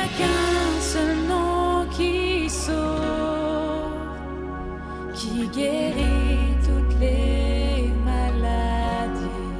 qu'un seul nom qui sauve, qui guérit toutes les maladies.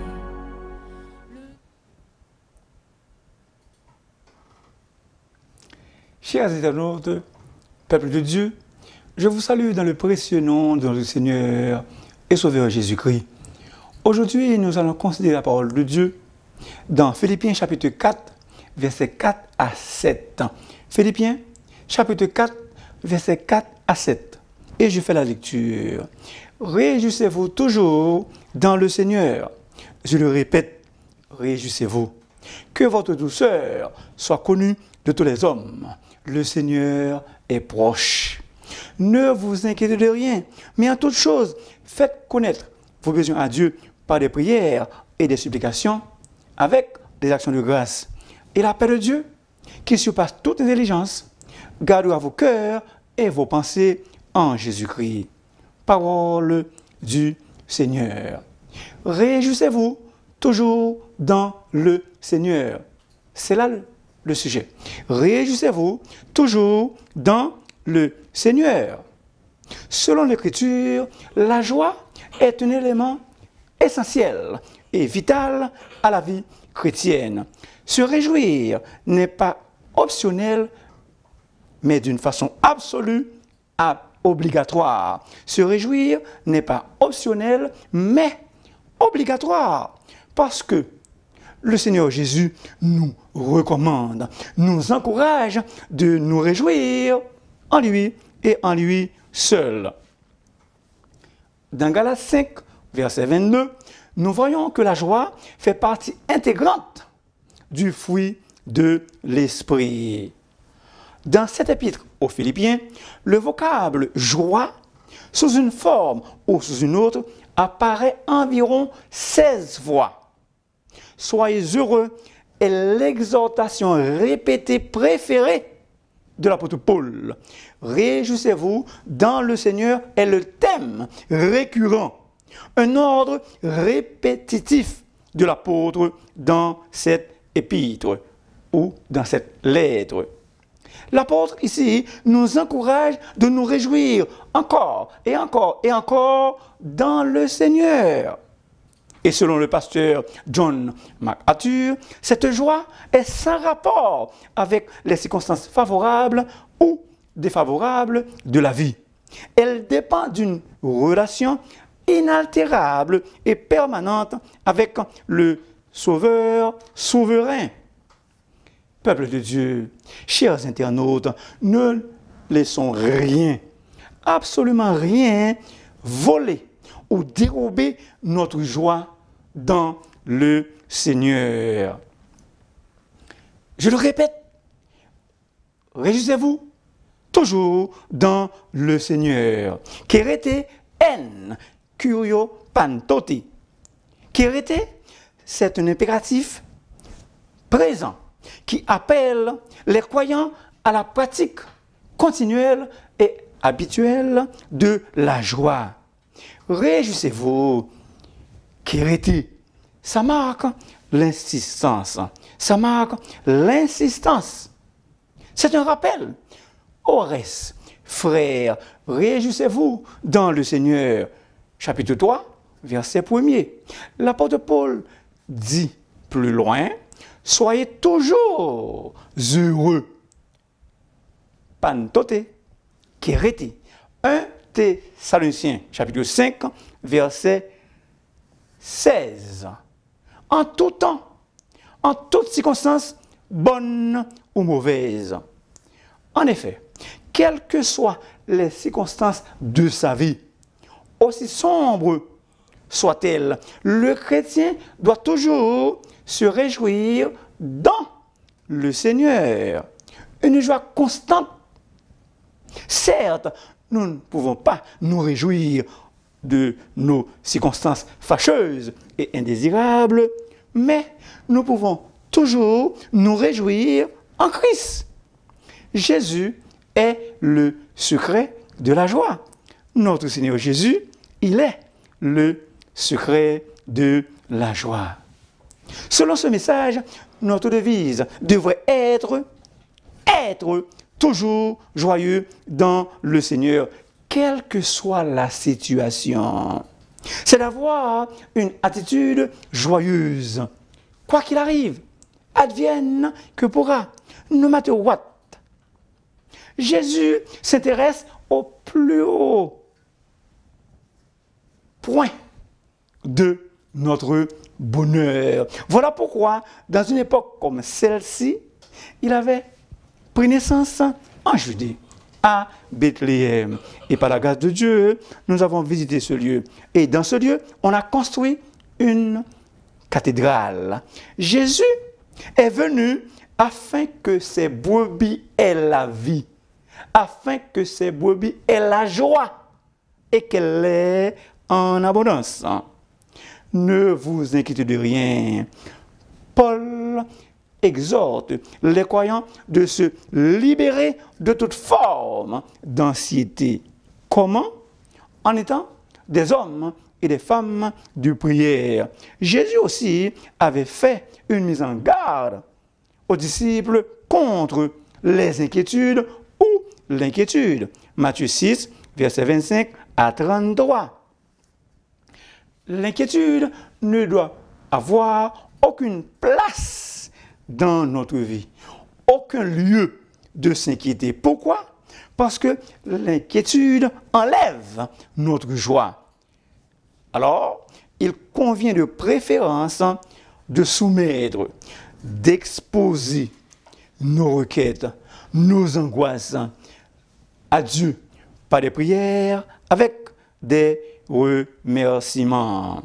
Chers internautes, peuple de Dieu, je vous salue dans le précieux nom de notre Seigneur et Sauveur Jésus-Christ. Aujourd'hui, nous allons considérer la parole de Dieu dans Philippiens chapitre 4, versets 4 à 7. Philippiens chapitre 4, versets 4 à 7. Et je fais la lecture. Réjouissez-vous toujours dans le Seigneur. Je le répète, réjouissez-vous. Que votre douceur soit connue de tous les hommes. Le Seigneur est proche. Ne vous inquiétez de rien, mais en toute chose, faites connaître vos besoins à Dieu par des prières et des supplications, avec des actions de grâce. Et la paix de Dieu, qui surpasse toute intelligence, gardera vos cœurs et vos pensées en Jésus-Christ. Parole du Seigneur. Réjouissez-vous toujours dans le Seigneur. C'est là le sujet. Réjouissez-vous toujours dans le Seigneur. Selon l'Écriture, la joie est un élément essentiel et vital à la vie chrétienne. Se réjouir n'est pas optionnel, mais d'une façon absolue, obligatoire. Se réjouir n'est pas optionnel, mais obligatoire. Parce que le Seigneur Jésus nous recommande, nous encourage de nous réjouir en lui et en lui seul. Dans Galates 5, verset 22, nous voyons que la joie fait partie intégrante du fruit de l'esprit. Dans cet épître aux Philippiens, le vocable « joie » sous une forme ou sous une autre apparaît environ 16 fois. Soyez heureux est l'exhortation répétée préférée de l'apôtre Paul. Réjouissez-vous dans le Seigneur est le thème récurrent, un ordre répétitif de l'apôtre dans cette épître ou dans cette lettre. L'apôtre ici nous encourage de nous réjouir encore et encore et encore dans le Seigneur. Et selon le pasteur John MacArthur, cette joie est sans rapport avec les circonstances favorables ou défavorables de la vie. Elle dépend d'une relation inaltérable et permanente avec le Sauveur souverain. Peuple de Dieu, chers internautes, ne laissons rien, absolument rien, voler ou dérober notre joie dans le Seigneur. Je le répète, réjouissez-vous toujours dans le Seigneur. Querete en curio pantoti. Querete, c'est un impératif présent qui appelle les croyants à la pratique continuelle et habituelle de la joie. Réjouissez-vous. Querete, ça marque l'insistance. Ça marque l'insistance. C'est un rappel. Ores, frères, réjouissez-vous dans le Seigneur. Chapitre 3, verset 1er. L'apôtre Paul dit plus loin, soyez toujours heureux. Pantote, querete. 1 Thessaloniciens, chapitre 5, verset 16. En tout temps, en toutes circonstances, bonnes ou mauvaises. En effet, quelles que soient les circonstances de sa vie, aussi sombres soient-elles, le chrétien doit toujours se réjouir dans le Seigneur. Une joie constante. Certes, nous ne pouvons pas nous réjouir de nos circonstances fâcheuses et indésirables, mais nous pouvons toujours nous réjouir en Christ. Jésus est le secret de la joie. Notre Seigneur Jésus, il est le secret de la joie. Selon ce message, notre devise devrait être être toujours joyeux dans le Seigneur, quelle que soit la situation. C'est d'avoir une attitude joyeuse. Quoi qu'il arrive, advienne que pourra, no matter what. Jésus s'intéresse au plus haut point de notre bonheur. Voilà pourquoi, dans une époque comme celle-ci, il avait pris naissance en Judée, à Bethléem. Et par la grâce de Dieu, nous avons visité ce lieu. Et dans ce lieu, on a construit une cathédrale. Jésus est venu afin que ses brebis aient la vie, afin que ses brebis aient la joie et qu'elle l'ait en abondance. Ne vous inquiétez de rien. Paul exhorte les croyants de se libérer de toute forme d'anxiété. Comment? En étant des hommes et des femmes de prière. Jésus aussi avait fait une mise en garde aux disciples contre les inquiétudes ou l'inquiétude. Matthieu 6, versets 25 à 33. L'inquiétude ne doit avoir aucune place dans notre vie, aucun lieu de s'inquiéter. Pourquoi? Parce que l'inquiétude enlève notre joie. Alors, il convient de préférence de soumettre, d'exposer nos requêtes, nos angoisses à Dieu par des prières avec des remerciements.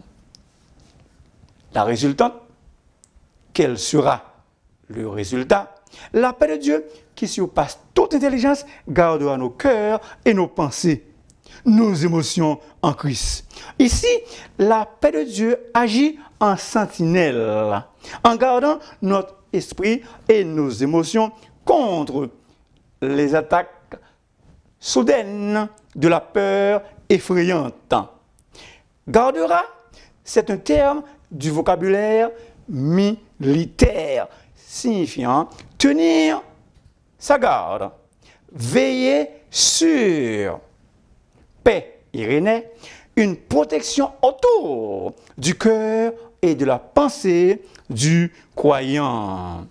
La résultante, quel sera le résultat? La paix de Dieu qui surpasse toute intelligence gardera nos cœurs et nos pensées, nos émotions en Christ. Ici, la paix de Dieu agit en sentinelle, en gardant notre esprit et nos émotions contre les attaques soudaines de la peur effrayante. Gardera, c'est un terme du vocabulaire militaire, signifiant tenir sa garde, veiller sur, paix, Irénée, une protection autour du cœur et de la pensée du croyant.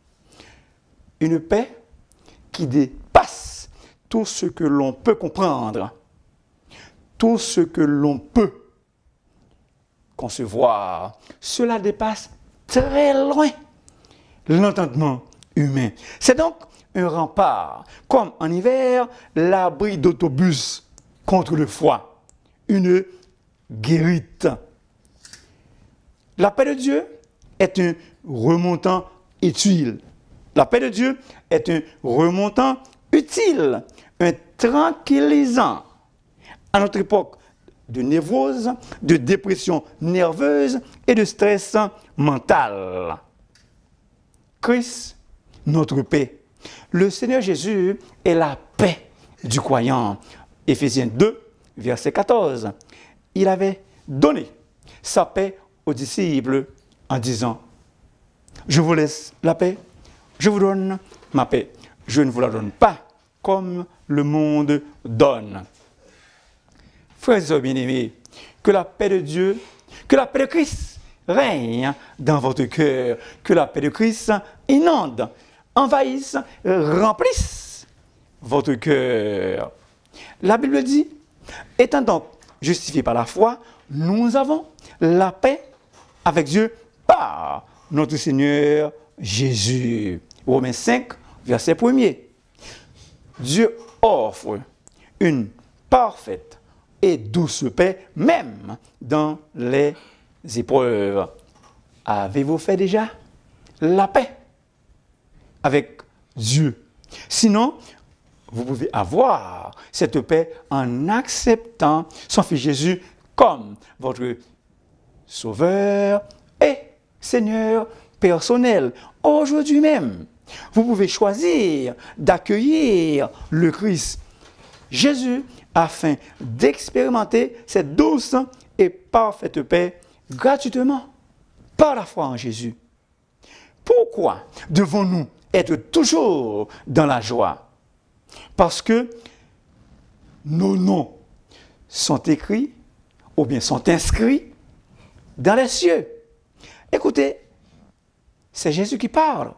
Une paix qui dépasse tout ce que l'on peut comprendre, tout ce que l'on peut concevoir. Cela dépasse très loin l'entendement humain. C'est donc un rempart, comme en hiver, l'abri d'autobus contre le froid, une guérite. La paix de Dieu est un remontant utile. La paix de Dieu est un remontant utile, un tranquillisant. À notre époque de névrose, de dépression nerveuse et de stress mental. Christ, notre paix. Le Seigneur Jésus est la paix du croyant. Éphésiens 2, verset 14. Il avait donné sa paix aux disciples en disant: je vous laisse la paix, je vous donne ma paix. Je ne vous la donne pas comme le monde donne. Frères et sœurs bien-aimés, que la paix de Dieu, que la paix de Christ règne dans votre cœur, que la paix de Christ inonde, envahisse, remplisse votre cœur. La Bible dit: étant donc justifiés par la foi, nous avons la paix avec Dieu par notre Seigneur Jésus. Romains 5, verset 1er. Dieu offre une parfaite et douce paix, même dans les épreuves. Avez-vous fait déjà la paix avec Dieu? Sinon, vous pouvez avoir cette paix en acceptant son Fils Jésus comme votre Sauveur et Seigneur personnel. Aujourd'hui même, vous pouvez choisir d'accueillir le Christ Jésus afin d'expérimenter cette douce et parfaite paix gratuitement par la foi en Jésus. Pourquoi devons-nous être toujours dans la joie. Parce que nos noms sont écrits, ou bien sont inscrits, dans les cieux. Écoutez, c'est Jésus qui parle.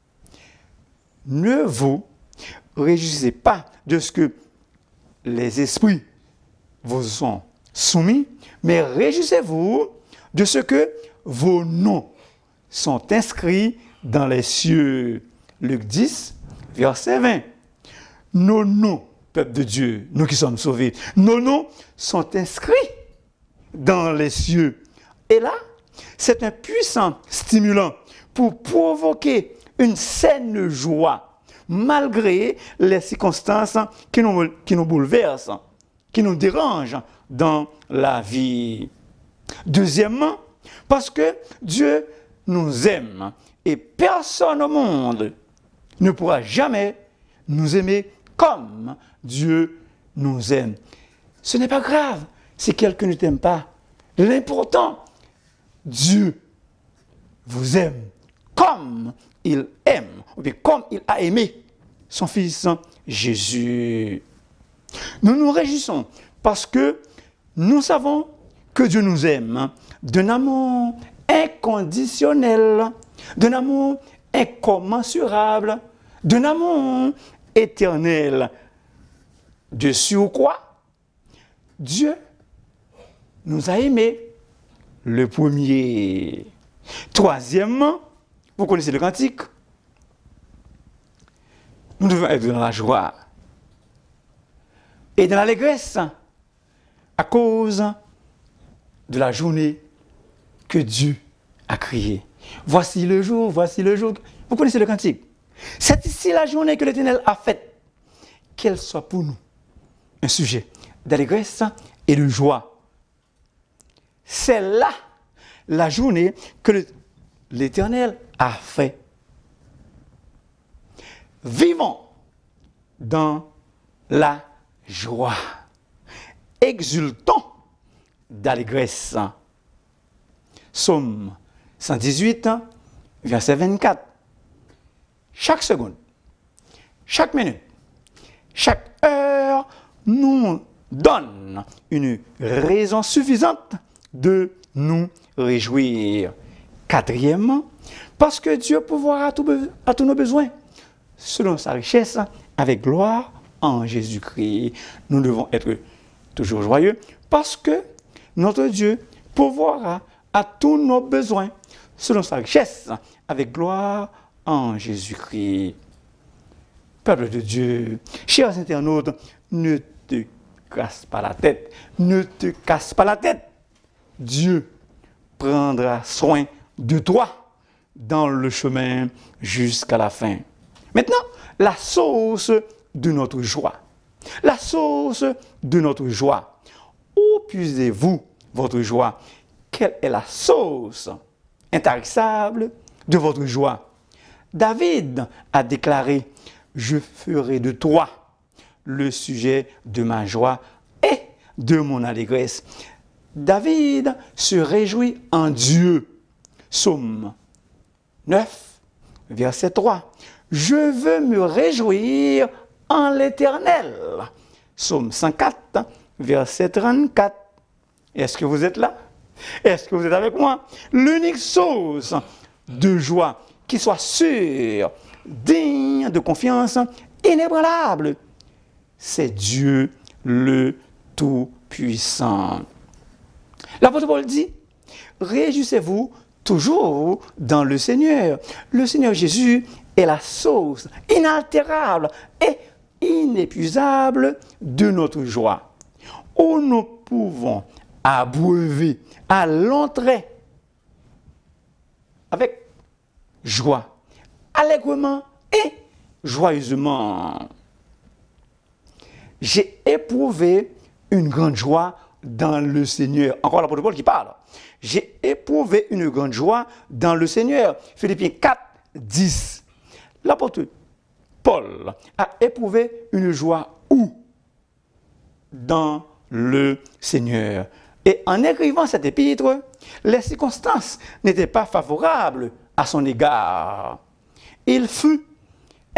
Ne vous réjouissez pas de ce que les esprits vous sont soumis, mais réjouissez-vous de ce que vos noms sont inscrits dans les cieux. Luc 10, verset 20. Nos noms, peuple de Dieu, nous qui sommes sauvés, nos noms sont inscrits dans les cieux. Et là, c'est un puissant stimulant pour provoquer une saine joie, malgré les circonstances qui nous bouleversent, qui nous dérangent dans la vie. Deuxièmement, parce que Dieu nous aime et personne au monde ne pourra jamais nous aimer comme Dieu nous aime. Ce n'est pas grave si quelqu'un ne t'aime pas. L'important, Dieu vous aime comme il aime, ou bien comme il a aimé son Fils Jésus. Nous nous réjouissons parce que nous savons que Dieu nous aime d'un amour inconditionnel, d'un amour incommensurable, d'un amour éternel. De surcroît, Dieu nous a aimés le premier. Troisièmement, vous connaissez le cantique. Nous devons être dans la joie et dans l'allégresse à cause de la journée que Dieu a créée. Voici le jour, voici le jour. Vous connaissez le cantique. C'est ici la journée que l'Éternel a faite. Qu'elle soit pour nous un sujet d'allégresse et de joie. C'est là la journée que l'Éternel a fait. Vivons dans la joie. Exultons d'allégresse. Psaume 118, verset 24. Chaque seconde, chaque minute, chaque heure nous donne une raison suffisante de nous réjouir. Quatrièmement, parce que Dieu pourvoira à tous nos besoins, selon sa richesse, avec gloire en Jésus-Christ. Nous devons être toujours joyeux, parce que notre Dieu pourvoira à tous nos besoins, selon sa richesse, avec gloire en Jésus-Christ. Peuple de Dieu, chers internautes, ne te casse pas la tête, ne te casse pas la tête. Dieu prendra soin de toi dans le chemin jusqu'à la fin. Maintenant, la source de notre joie. La source de notre joie. Où puisez-vous votre joie? Quelle est la source intarissable de votre joie? David a déclaré « Je ferai de toi le sujet de ma joie et de mon allégresse. » David se réjouit en Dieu. Psaume 9, verset 3. « Je veux me réjouir en l'Éternel. » Psaume 104, verset 34. Est-ce que vous êtes là? Est-ce que vous êtes avec moi? L'unique source de joie qui soit sûre, digne de confiance, inébranlable, c'est Dieu le Tout-Puissant. L'apôtre Paul dit, réjouissez-vous toujours dans le Seigneur. Le Seigneur Jésus est la source inaltérable et inépuisable de notre joie. Où nous pouvons abreuver à l'entrée avec joie, allègrement et joyeusement. J'ai éprouvé une grande joie dans le Seigneur. Encore l'apôtre Paul qui parle. J'ai éprouvé une grande joie dans le Seigneur. Philippiens 4, 10. L'apôtre Paul a éprouvé une joie où? Dans le Seigneur. Et en écrivant cet épître, les circonstances n'étaient pas favorables à son égard. Il fut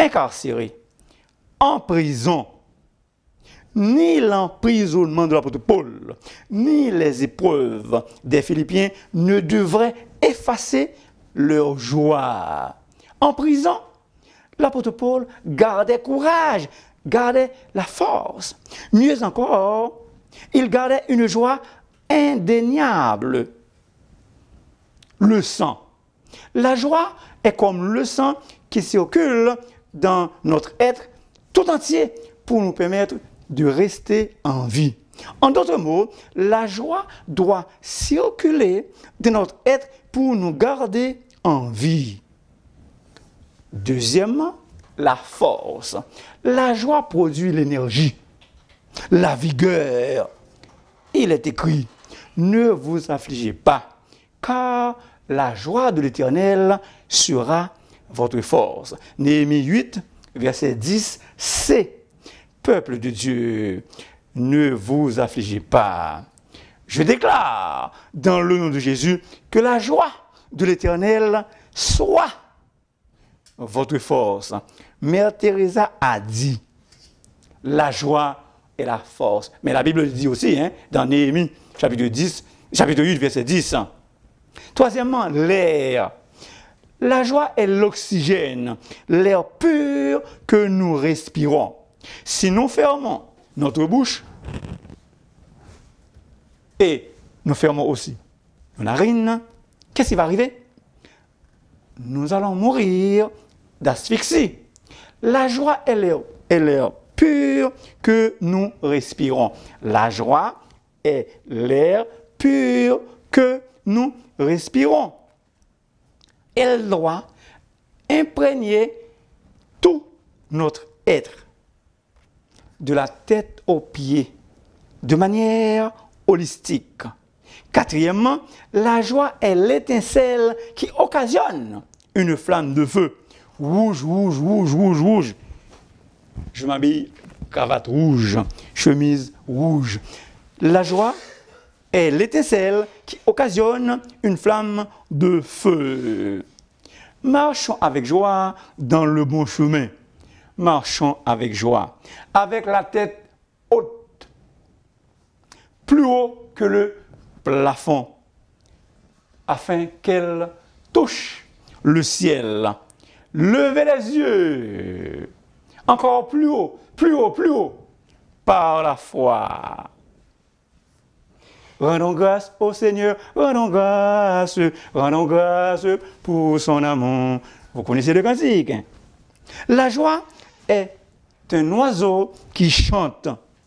incarcéré, en prison. Ni l'emprisonnement de l'apôtre Paul, ni les épreuves des Philippiens ne devraient effacer leur joie. En prison, l'apôtre Paul gardait courage, gardait la force. Mieux encore, il gardait une joie indéniable. Le sang. La joie est comme le sang qui circule dans notre être tout entier pour nous permettre de rester en vie. En d'autres mots, la joie doit circuler dans notre être pour nous garder en vie. Deuxièmement, la force. La joie produit l'énergie, la vigueur. Il est écrit, ne vous affligez pas, car la joie de l'Éternel sera votre force. Néhémie 8, verset 10, c'est peuple de Dieu, ne vous affligez pas. Je déclare, dans le nom de Jésus, que la joie de l'Éternel soit votre force. Mère Teresa a dit, la joie est la force. Mais la Bible le dit aussi, dans Néhémie, chapitre 8, verset 10. Troisièmement, l'air. La joie est l'oxygène, l'air pur que nous respirons. Si nous fermons notre bouche et nous fermons aussi nos narines, qu'est-ce qui va arriver? Nous allons mourir d'asphyxie. La joie est l'air pur que nous respirons. La joie est l'air pur que nous respirons. Elle doit imprégner tout notre être, de la tête aux pieds, de manière holistique. Quatrièmement, la joie est l'étincelle qui occasionne une flamme de feu. Rouge, rouge, rouge, rouge, rouge. Je m'habille, cravate rouge, chemise rouge. La joie est l'étincelle qui occasionne une flamme de feu. Marchons avec joie dans le bon chemin. Marchons avec joie, avec la tête haute, plus haut que le plafond, afin qu'elle touche le ciel. Levez les yeux, encore plus haut, plus haut, plus haut, par la foi. Rendons grâce au Seigneur, rendons grâce pour son amour. Vous connaissez le cantique. La joie est un oiseau qui chante.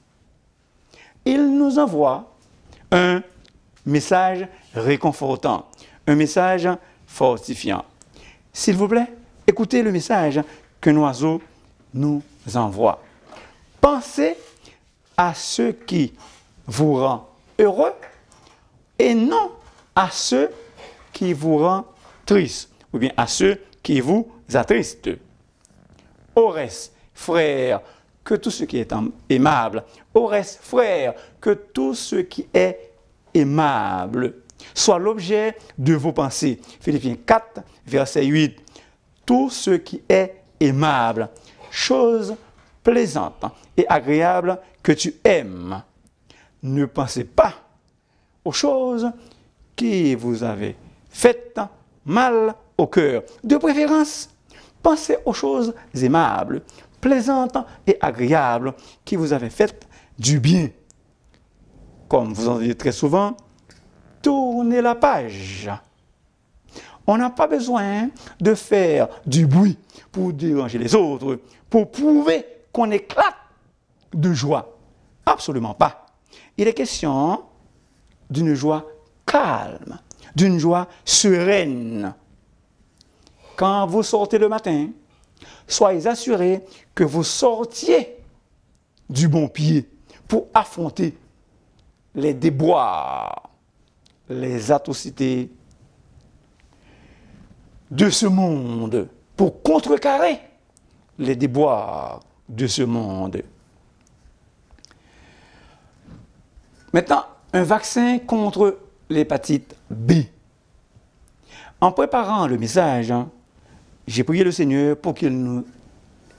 Il nous envoie un message réconfortant, un message fortifiant. S'il vous plaît, écoutez le message qu'un oiseau nous envoie. Pensez à ce qui vous rend heureux et non à ce qui vous rend triste, ou bien à ceux qui vous attristent. Au reste, frère, que tout ce qui est aimable, au reste, frère, que tout ce qui est aimable soit l'objet de vos pensées. Philippiens 4, verset 8. Tout ce qui est aimable, chose plaisante et agréable que tu aimes. Ne pensez pas aux choses qui vous avaient fait mal au cœur. De préférence, pensez aux choses aimables, plaisantes et agréables qui vous avaient fait du bien. Comme vous en dites très souvent, tournez la page. On n'a pas besoin de faire du bruit pour déranger les autres, pour prouver qu'on éclate de joie. Absolument pas. Il est question d'une joie calme, d'une joie sereine. Quand vous sortez le matin, soyez assurés que vous sortiez du bon pied pour affronter les déboires, les atrocités de ce monde, pour contrecarrer les déboires de ce monde. Maintenant, un vaccin contre l'hépatite B. En préparant le message, j'ai prié le Seigneur pour qu'il nous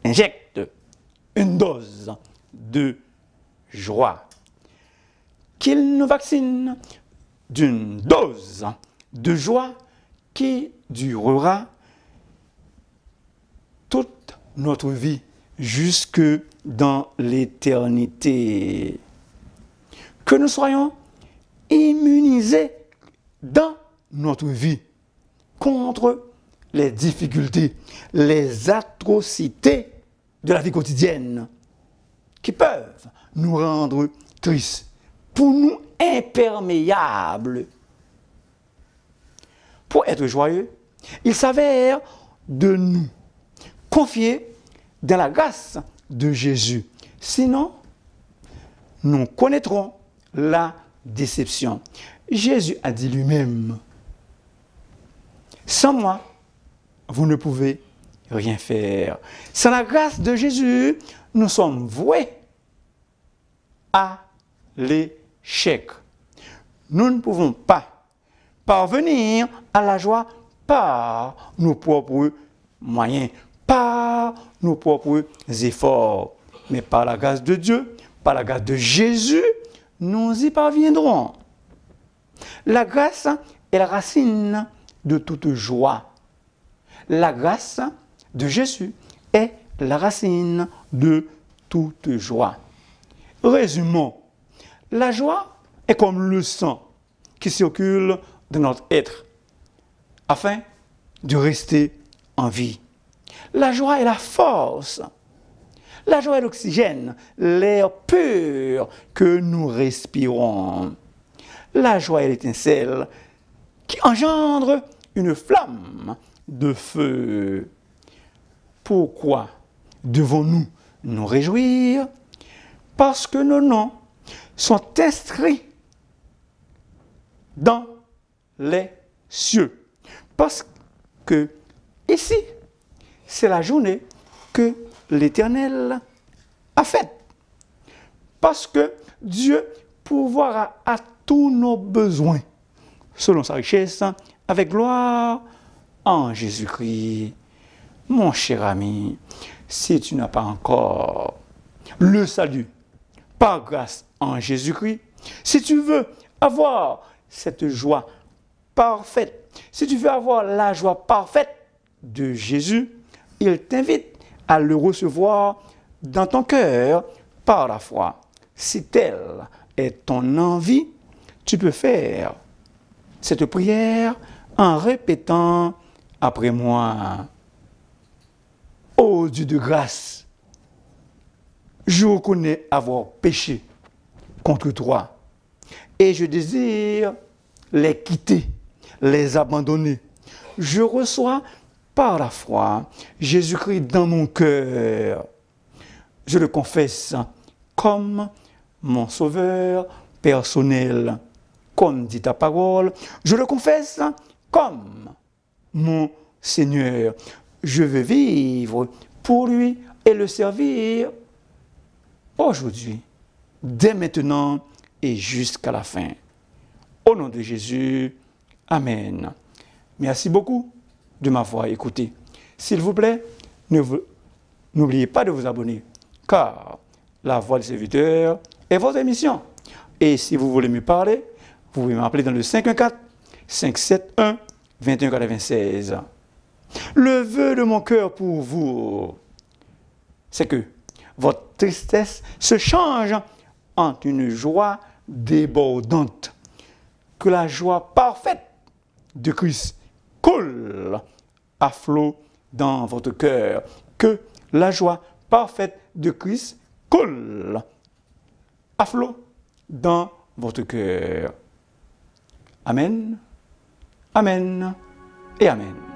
injecte une dose de joie, qu'il nous vaccine d'une dose de joie qui durera toute notre vie jusque dans l'éternité. Que nous soyons immunisés dans notre vie contre les difficultés, les atrocités de la vie quotidienne qui peuvent nous rendre tristes, pour nous imperméables. Pour être joyeux, il s'avère de nous confier dans la grâce de Jésus. Sinon, nous connaîtrons la déception. Jésus a dit lui-même, « Sans moi, vous ne pouvez rien faire. » Sans la grâce de Jésus, nous sommes voués à l'échec. Nous ne pouvons pas parvenir à la joie par nos propres moyens, par nos propres efforts. Mais par la grâce de Dieu, par la grâce de Jésus, nous y parviendrons. La grâce est la racine de toute joie. La grâce de Jésus est la racine de toute joie. Résumons, la joie est comme le sang qui circule dans notre être afin de rester en vie. La joie est la force. La joie est l'oxygène, l'air pur que nous respirons. La joie est l'étincelle qui engendre une flamme de feu. Pourquoi devons-nous nous réjouir? Parce que nos noms sont inscrits dans les cieux. Parce que ici, c'est la journée que l'Éternel a faite. Parce que Dieu pourvoira à tous nos besoins, selon sa richesse, avec gloire en Jésus-Christ. Mon cher ami, si tu n'as pas encore le salut par grâce en Jésus-Christ, si tu veux avoir cette joie parfaite, si tu veux avoir la joie parfaite de Jésus, il t'invite à le recevoir dans ton cœur par la foi. Si telle est ton envie, tu peux faire cette prière en répétant après moi. Ô Dieu de grâce, je reconnais avoir péché contre toi et je désire les quitter, les abandonner. Je reçois par la foi Jésus-Christ dans mon cœur. Je le confesse comme mon sauveur personnel. Comme dit ta parole, je le confesse comme mon Seigneur. Je veux vivre pour lui et le servir aujourd'hui, dès maintenant et jusqu'à la fin. Au nom de Jésus, Amen. Merci beaucoup de m'avoir écouté. S'il vous plaît, n'oubliez pas de vous abonner, car la voix du serviteur est votre émission. Et si vous voulez me parler, vous pouvez m'appeler dans le 514-571-2196. Le vœu de mon cœur pour vous, c'est que votre tristesse se change en une joie débordante. Que la joie parfaite de Christ coule à flot dans votre cœur. Que la joie parfaite de Christ coule à flot dans votre cœur. Amen, Amen et Amen.